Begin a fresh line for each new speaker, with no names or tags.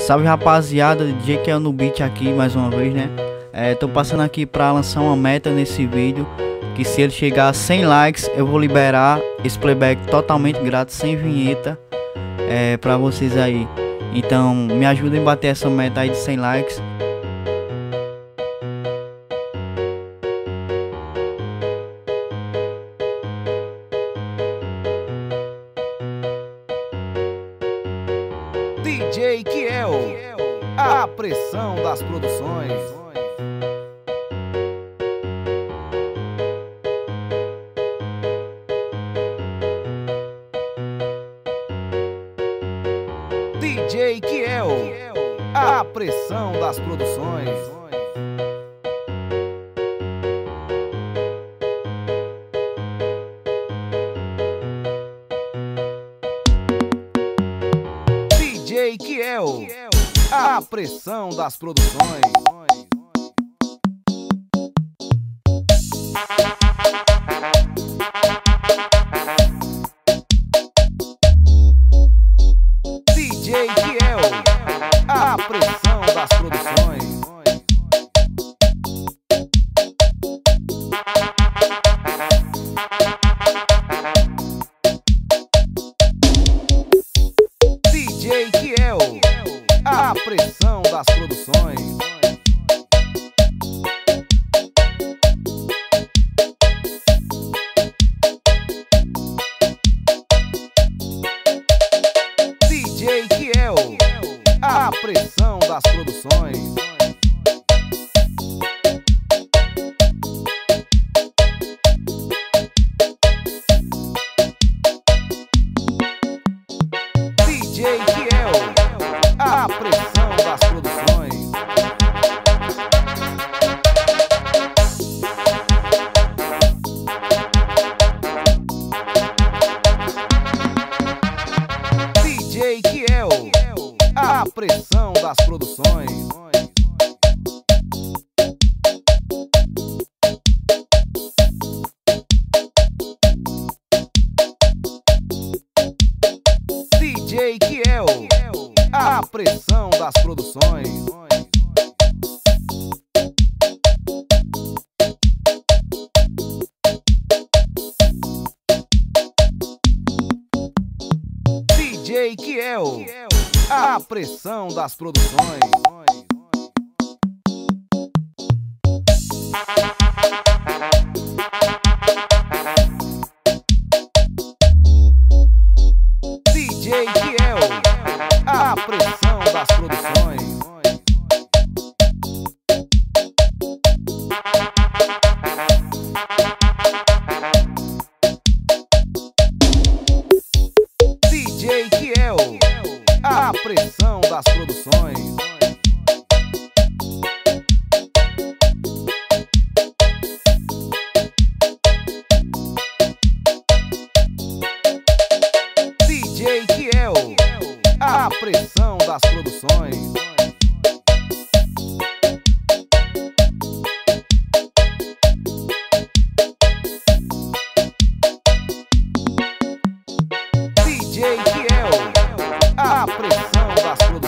Salve rapaziada, DJ Kiel no beat aqui mais uma vez, né? Tô passando aqui pra lançar uma meta nesse vídeo, que se ele chegar a 100 likes eu vou liberar esse playback totalmente grátis, sem vinheta, pra vocês aí. Então me ajudem a bater essa meta aí de 100 likes.
DJ Kiel, a pressão das produções. DJ Kiel, a pressão das produções. DJ Kiel, a pressão das produções. DJ Kiel, a pressão das produções. DJ Kiel, a pressão das produções. DJ Kiel, a pressão das produções. DJ Kiel, a pressão das produções. DJ Kiel, a pressão das produções. DJ Kiel, a pressão das produções. DJ Kiel, a pressão das produções. DJ Kiel, a pressão das produções. DJ Kiel, a pressão das produções. DJ Kiel, a pressão das produções. DJ Kiel, a pressão das produções.